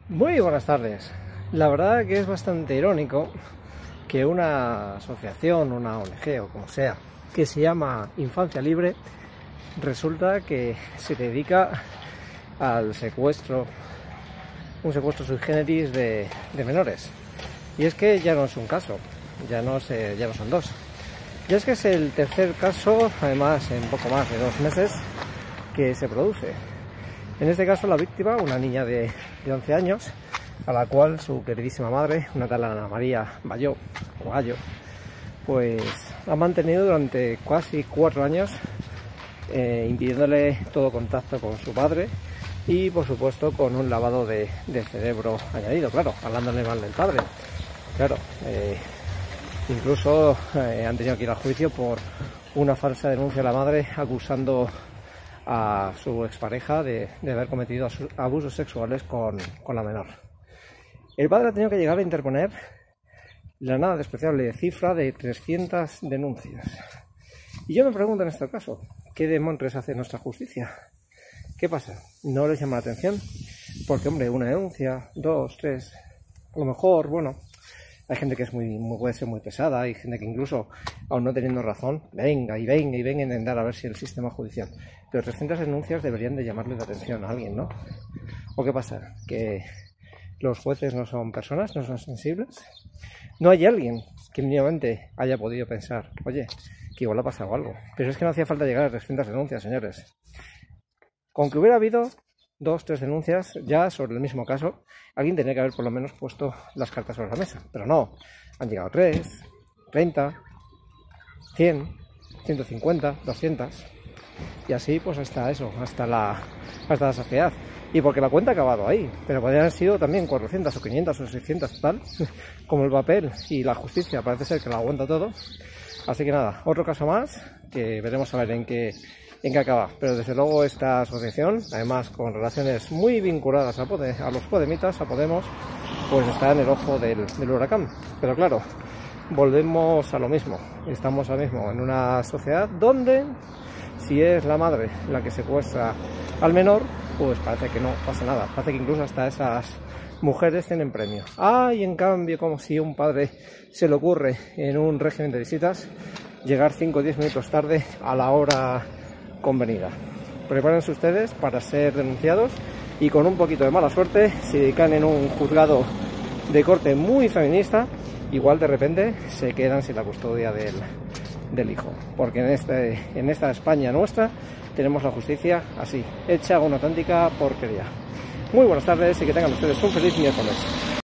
Muy buenas tardes. La verdad que es bastante irónico que una asociación, una ONG o como sea, que se llama Infancia Libre, resulta que se dedica al secuestro, un secuestro sui generis de menores. Y es que ya no es un caso, ya no son dos. Y es que es el tercer caso, además en poco más de 2 meses, que se produce. En este caso la víctima, una niña de 11 años, a la cual su queridísima madre, una tal Ana María Bayó, o Ayo, pues ha mantenido durante casi 4 años, impidiéndole todo contacto con su padre y por supuesto con un lavado de cerebro añadido, claro, hablándole mal del padre. Claro, incluso han tenido que ir al juicio por una falsa denuncia a la madre acusando a su expareja de haber cometido abusos sexuales con la menor. El padre ha tenido que llegar a interponer la nada despreciable cifra de 300 denuncias. Y yo me pregunto en este caso, ¿qué demonios hace nuestra justicia? ¿Qué pasa? ¿No les llama la atención? Porque, hombre, una denuncia, 2, 3, a lo mejor, bueno, hay gente que es puede ser muy pesada, hay gente que incluso, aún no teniendo razón, venga a intentar a ver si el sistema judicial. Pero 300 denuncias deberían de llamarle la atención a alguien, ¿no? ¿O qué pasa? ¿Que los jueces no son personas, no son sensibles? ¿No hay alguien que mínimamente haya podido pensar, oye, que igual ha pasado algo? Pero es que no hacía falta llegar a 300 denuncias, señores. Con que hubiera habido 2, 3 denuncias ya sobre el mismo caso, alguien tenía que haber por lo menos puesto las cartas sobre la mesa. Pero no, han llegado 3, 30, 100, 150, 200 y así pues hasta eso, hasta la saciedad. Y porque la cuenta ha acabado ahí, pero podrían haber sido también 400 o 500 o 600 tal, como el papel y la justicia parece ser que lo aguanta todo. Así que nada, otro caso más que veremos a ver en qué acaba. Pero desde luego esta asociación, además con relaciones muy vinculadas a los podemitas, a Podemos, pues está en el ojo del huracán. Pero claro, volvemos a lo mismo. Estamos ahora mismo en una sociedad donde, si es la madre la que secuestra al menor, pues parece que no pasa nada. Parece que incluso hasta esas mujeres tienen premio. Y en cambio, como si a un padre se le ocurre en un régimen de visitas llegar 5 o 10 minutos tarde a la hora convenida. Prepárense ustedes para ser denunciados y con un poquito de mala suerte, si caen en un juzgado de corte muy feminista, igual de repente se quedan sin la custodia del hijo. Porque en esta España nuestra tenemos la justicia así, hecha una auténtica porquería. Muy buenas tardes y que tengan ustedes un feliz miércoles.